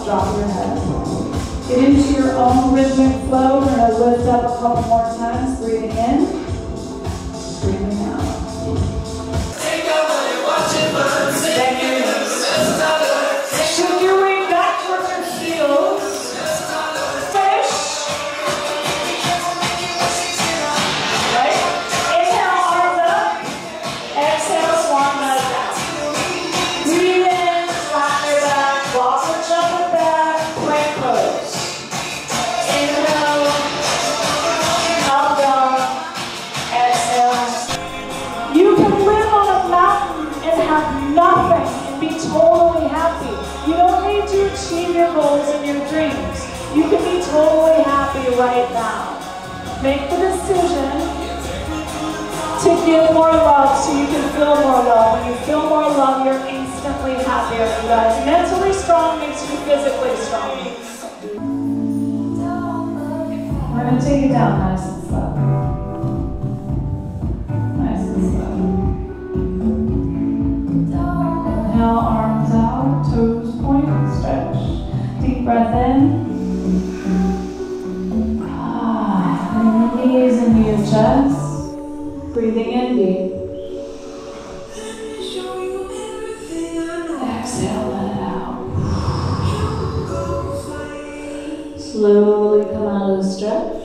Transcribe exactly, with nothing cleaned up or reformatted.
drop your head. Get into your own rhythmic flow. We're going to lift up a couple more times. Breathing in, breathing out. Thank you. Shift your weight back towards your heels. Finish. Right? Inhale, arms up. Exhale, swan dive down. Breathe in, flatten your back. Walk or jump it back. Plank pose. Inhale. Up, down. Exhale. You can live on a mountain and have nothing and be totally happy. You don't need to achieve your goals and your dreams. You can be totally happy right now. Make the decision to give more love so you can feel more love. When you feel more love, you're instantly happier, you guys. Mentally strong makes you physically strong. We're going to take it down nice and slow. Nice and slow. Inhale, arms out, toes point, stretch. Deep breath in. Ah, bring the knees into your chest. Breathing in deep. Exhale, let it out. Slowly come out of the stretch.